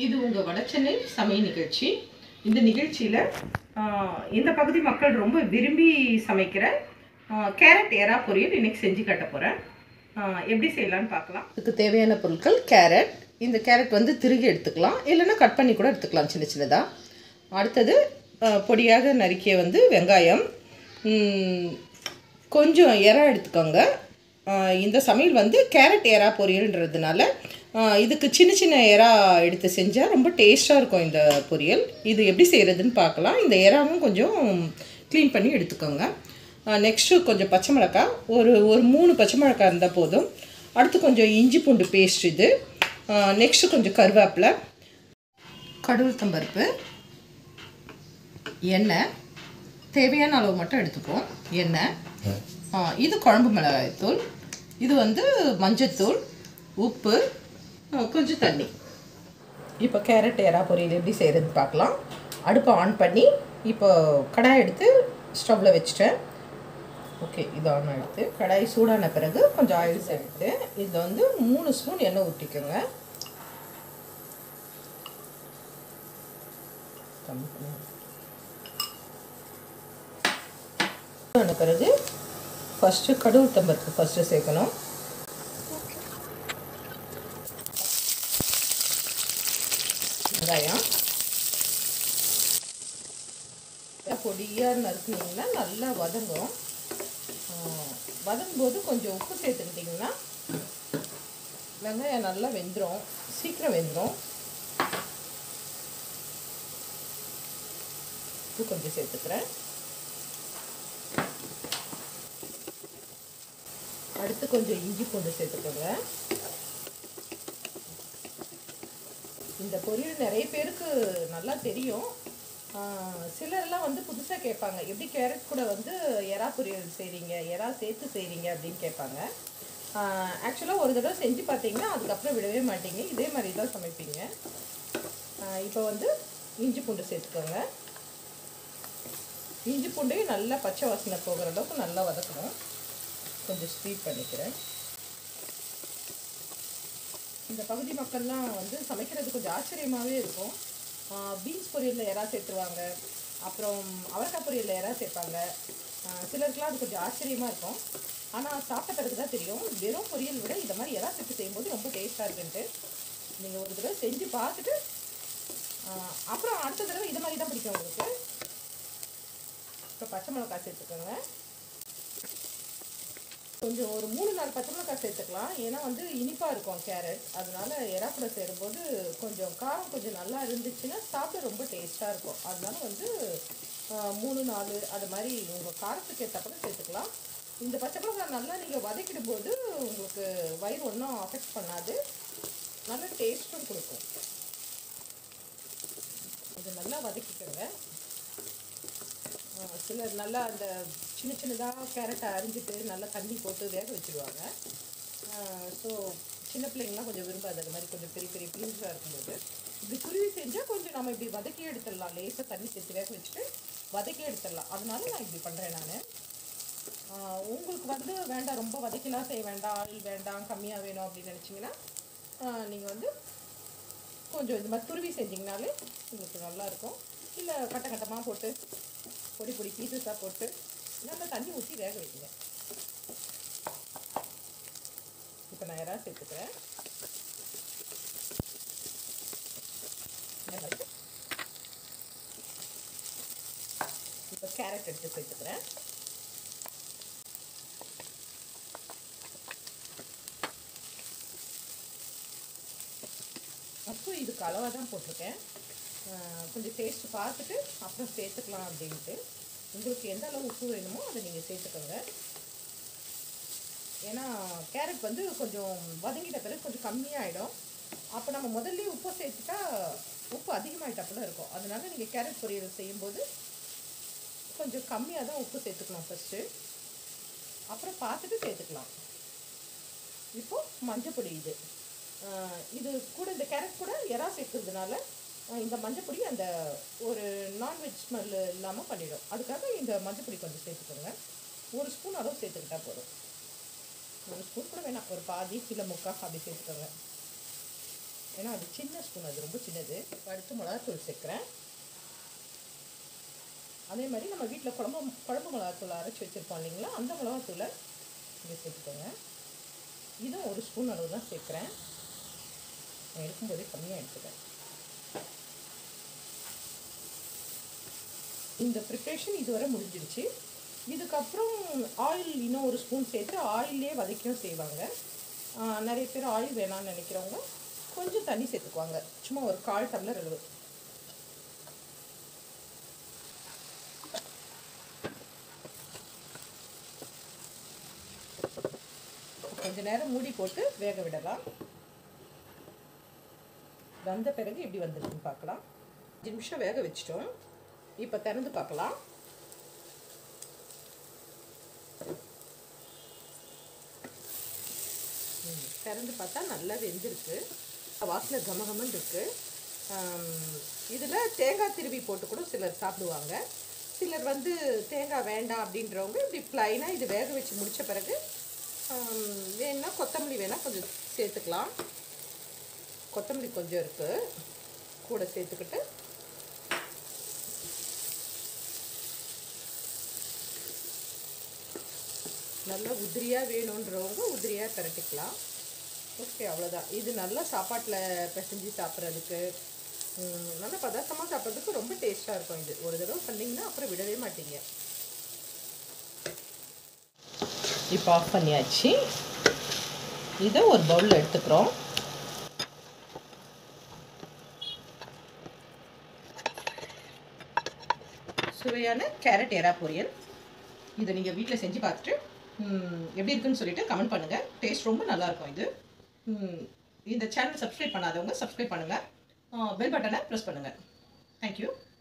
இது உங்கள் வடச்சென்னை சமையல் நிகழ்ச்சி. இந்த நிகழ்ச்சியில் இந்த பகுதி மக்கள் ரொம்ப விரும்பி சமைக்கிற கேரட் எறா பொரியல் இன்றைக்கி செஞ்சு காட்ட போகிறேன். எப்படி செய்யலான்னு பார்க்கலாம். இதுக்கு தேவையான பொருட்கள் கேரட். இந்த கேரட் வந்து திருகி எடுத்துக்கலாம், இல்லைன்னா கட் பண்ணி கூட எடுத்துக்கலாம் சின்ன சின்னதாக. அடுத்தது பொடியாக நறுக்கிய வந்து வெங்காயம், கொஞ்சம் எறா எடுத்துக்கோங்க. இந்த சமையல் வந்து கேரட் எறா பொரியல்ன்றதுனால இதுக்கு சின்ன சின்ன எறா எடுத்து செஞ்சால் ரொம்ப டேஸ்ட்டாக இருக்கும் இந்த பொரியல். இது எப்படி செய்கிறதுன்னு பார்க்கலாம். இந்த எறாவும் கொஞ்சம் க்ளீன் பண்ணி எடுத்துக்கோங்க. நெக்ஸ்ட்டு கொஞ்சம் பச்சை மிளகாய், ஒரு 3 பச்சை மிளகாய் இருந்தால் போதும். அடுத்து கொஞ்சம் இஞ்சி பூண்டு பேஸ்ட் இது. நெக்ஸ்ட்டு கொஞ்சம் கருவேப்பிலை, கடவுளுத்தம்பருப்பு, எண்ணெய் தேவையான அளவு மட்டும் எடுத்துப்போம். எண்ணெய், இது குழம்பு மிளகாய்த்தூள், இது வந்து மஞ்சத்தூள், உப்பு, கொஞ்சம் தண்ணி. இப்போ கேரட் எறா பொரியல் எப்படி செய்கிறதுன்னு பார்க்கலாம். அடுப்பை ஆன் பண்ணி இப்போ கடாய் எடுத்து ஸ்டவ்வில் வச்சுட்டேன். ஓகே, இது ஆன் ஆகிடுது. கடாய் சூடான பிறகு கொஞ்சம் ஆயில் சேர்த்து இதில் வந்து 3 ஸ்பூன் எண்ணெய் ஊற்றிக்கோங்க. ஆன பிறகு ஃபஸ்ட்டு கடவுளுத்தம்பருப்பு ஃபஸ்ட்டு சேர்க்கணும். வெங்காயம் பொடியாக நறுக்குனிங்கன்னா நல்லா வதங்கும். வதங்கும்போது கொஞ்சம் உப்பு சேர்த்துக்கிட்டிங்கன்னா வெங்காயம் நல்லா வெந்துடும், சீக்கிரம் வெந்துடும். உப்பு கொஞ்சம் சேர்த்துக்கிறேன். அடுத்து கொஞ்சம் இஞ்சி பூண்டு சேர்த்துக்கோங்க. இந்த பொரியல் நிறைய பேருக்கு நல்லா தெரியும். சிலர்லாம் வந்து புதுசாக கேட்பாங்க, எப்படி கேரட் கூட வந்து எறா பொரியல் செய்கிறீங்க, எறா சேர்த்து செய்கிறீங்க அப்படின்னு கேட்பாங்க. ஆக்சுவலாக ஒரு தடவை செஞ்சு பார்த்தீங்கன்னா அதுக்கப்புறம் விடவே மாட்டீங்க, இதே மாதிரி தான் சமைப்பீங்க. இப்போ வந்து இஞ்சி பூண்டு சேர்த்துக்கோங்க. இஞ்சி பூண்டையும் நல்லா பச்சை வாசனை போகிற அளவுக்கு நல்லா வதக்கணும். கொஞ்சம் ஸ்வீட் பண்ணிக்கிறேன். இந்த பகுதி மக்கள்லாம் வந்து சமைக்கிறது கொஞ்சம் ஆச்சரியமாகவே இருக்கும். பீன்ஸ் பொரியலில் எறா சேர்த்துருவாங்க, அப்புறம் அவரைக்காய் பொரியலில் எறா சேர்ப்பாங்க. சிலருக்குலாம் அது கொஞ்சம் ஆச்சரியமாக இருக்கும். ஆனால் சாப்பிட்ட பிறகு தான் தெரியும், வெறும் பொரியல் விட இந்த மாதிரி எறா சேர்த்து செய்யும்போது ரொம்ப டேஸ்ட்டாக இருக்குன்ட்டு. நீங்கள் ஒரு தடவை செஞ்சு பார்த்துட்டு அப்புறம் அடுத்த தடவை இது மாதிரி தான் பிடிக்கும் உங்களுக்கு. இப்போ பச்சை மிளகாய் சேர்த்துக்கோங்க. கொஞ்சம் ஒரு 3-4 பச்சை மிளகாய் சேர்த்துக்கலாம், ஏன்னா வந்து இனிப்பாக இருக்கும் கேரட். அதனால எறா கூட சேரும்போது கொஞ்சம் காரம் கொஞ்சம் நல்லா இருந்துச்சுன்னா சாப்பிட ரொம்ப டேஸ்ட்டாக இருக்கும். அதனால வந்து 3-4 அது மாதிரி உங்கள் காரத்துக்கு ஏற்றப்பட சேர்த்துக்கலாம். இந்த பச்சை மிளகாய் நல்லா நீங்கள் வதக்கிடும்போது உங்களுக்கு வயிறு ஒன்றும் அஃபெக்ட் பண்ணாது, நல்ல டேஸ்ட்டும் கொடுக்கும். இது நல்லா வதக்கிக்கோங்க. சிலர் நல்லா அந்த சின்ன சின்னதாக கேரட்டை அரிஞ்சிட்டு நல்லா தண்ணி போட்டு வேக வச்சுருவாங்க. ஸோ சின்ன பிள்ளைங்களாம் கொஞ்சம் விரும்பாது அது மாதிரி கொஞ்சம் பெரிய பெரிய பீஸாக இருக்கும்போது. இப்படி துருவி செஞ்சால் கொஞ்சம் நம்ம இப்படி வதக்கி எடுத்துடலாம், லேசாக தண்ணி சேர்த்து வேக வச்சுட்டு வதக்கி எடுத்துடலாம். அதனால நான் இப்படி பண்ணுறேன் நான். உங்களுக்கு வந்து வேண்டாம், ரொம்ப வதக்கிலாம் செய்ய வேண்டாம், ஆயில் வேண்டாம், கம்மியாக வேணும் அப்படின்னு நினச்சிங்கன்னா நீங்கள் வந்து கொஞ்சம் இது மாதிரி துருவி செஞ்சிங்கனாலே உங்களுக்கு நல்லாயிருக்கும். இல்லை கட்ட கட்டமாக போட்டு பொடி பொடி பீசஸாக போட்டு நல்லா தண்ணி ஊற்றி வேக வைங்க. இப்போ நான் எறா சேர்த்துக்கிறேன். இப்போ கேரட் எடுத்து சேர்த்துக்கிறேன். அப்போ இதுக்கு அளவாக தான் போட்டிருக்கேன். கொஞ்சம் டேஸ்ட் பார்த்துட்டு அப்புறம் சேர்த்துக்கலாம் அப்படின்ட்டு. உங்களுக்கு எந்த அளவு உப்பு வேணுமோ அதை நீங்கள் சேர்த்துக்கோங்க. ஏன்னா கேரட் வந்து கொஞ்சம் வதங்கிட்ட பிறகு கொஞ்சம் கம்மியாகிடும். அப்போ நம்ம முதல்ல உப்பை சேர்த்துட்டா உப்பு அதிகமாகிட்டப்பல இருக்கும். அதனால நீங்கள் கேரட் பொரியல் செய்யும்போது கொஞ்சம் கம்மியாக தான் உப்பு சேர்த்துக்கணும் ஃபஸ்ட்டு, அப்புறம் பார்த்துட்டு சேர்த்துக்கலாம். இப்போது மஞ்சள் பொடி, இது கூட இந்த கேரட் கூட எறா சேர்க்கறதுனால இந்த மஞ்சப்பொடி அந்த ஒரு நான்வெஜ் ஸ்மெல் இல்லாமல் பண்ணிடும். அதுக்காக இந்த மஞ்சப்பொடி கொஞ்சம் சேர்த்துக்கோங்க. 1 ஸ்பூன் அளவு சேர்த்துக்கிட்டால் போதும். 1 ஸ்பூன் கூட வேணாம், ஒரு பாதி இல்லை முக்கால் அப்படி சேர்த்துக்கோங்க. ஏன்னா அது சின்ன ஸ்பூன், அது ரொம்ப சின்னது. அடுத்து மிளகாத்தூள் சேர்க்குறேன். அதே மாதிரி நம்ம வீட்டில் குழம்பு மிளகாத்தூள் அரைச்சி வச்சுருப்போம் இல்லைங்களா, அந்த மிளகாத்தூளை இங்கே சேர்த்துக்கோங்க. இதுவும் 1 ஸ்பூன் அளவு தான் சேர்க்குறேன். நான் எடுக்கும்போதே கம்மியாக எடுத்துக்கிறேன். இந்த ப்ரிப்ரேஷன் இதுவரை முடிஞ்சிடுச்சு. இதுக்கப்புறம் ஆயில் இன்னும் 1 ஸ்பூன் சேர்த்து ஆயிலே வதக்கியும் செய்வாங்க. நிறைய பேர் ஆயில் வேணாம்னு நினைக்கிறவங்க கொஞ்சம் தண்ணி சேர்த்துக்குவாங்க, சும்மா ஒரு 1/4 டம்ளர் அளவு. கொஞ்ச நேரம் மூடி போட்டு வேக விடலாம். வந்த பிறகு எப்படி வந்துருக்குன்னு பார்க்கலாம். 5 நிமிஷம் வேக வச்சிட்டோம். இப்போ திறந்து பார்க்கலாம். திறந்து பார்த்தா நல்லா வெந்திருக்கு. வாசனை கமகமன்னு இருக்குது. இதில் தேங்காய் திருவி போட்டு கூட சிலர் சாப்பிடுவாங்க. சிலர் வந்து தேங்காய் வேண்டாம் அப்படின்றவங்க இப்படி ப்ளைனாக இது வேக வச்சு முடித்த பிறகு வேணுன்னா கொத்தமல்லி வேணால் கொஞ்சம் சேர்த்துக்கலாம். கொத்தமல்லி கொஞ்சம் இருக்குது, கூட சேர்த்துக்கிட்டு நல்லா உதிரியாக வேணுன்றவங்க உதிரியாக திரட்டிக்கலாம். ஓகே, அவ்வளோதான். இது நல்லா சாப்பாட்டில் பிசைஞ்சு சாப்பிட்றதுக்கு, நல்லா பதார்த்தமாக சாப்பிட்றதுக்கு ரொம்ப டேஸ்ட்டாக இருக்கும். இது ஒரு தடவை பண்ணிங்கன்னா அப்புறம் விடவே மாட்டீங்க. இப்போ ஆஃப் பண்ணியாச்சு. இதை ஒரு பவுலில் எடுத்துக்கிறோம். சுவையான கேரட் எறா பொரியல். இதை நீங்கள் வீட்டில் செஞ்சு பார்த்துட்டு எப்படி இருக்குன்னு சொல்லிட்டு கமெண்ட் பண்ணுங்கள். டேஸ்ட் ரொம்ப நல்லாயிருக்கும். இது இந்த சேனல் சப்ஸ்கிரைப் பண்ணாதவங்க சப்ஸ்கிரைப் பண்ணுங்கள். பெல் பட்டனை ப்ரெஸ் பண்ணுங்கள். தேங்க்யூ.